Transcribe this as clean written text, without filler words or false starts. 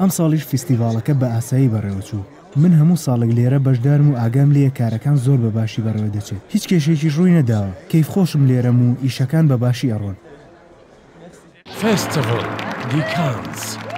ئەم ساڵیش فیستیڤاڵەکە بە ئاسایی بەڕێوەچوو. من هەموو ساڵێک لێرە بەشدارم و ئاگام لێیە کارەکان زۆر بە باشی بەڕێوە دەچێت. هیچ کێشێکی ڕووی نەداوە. کەیف خۆشم لێرەم و ئیشەکان بە باشی ئەڕۆن. Festival de Cannes.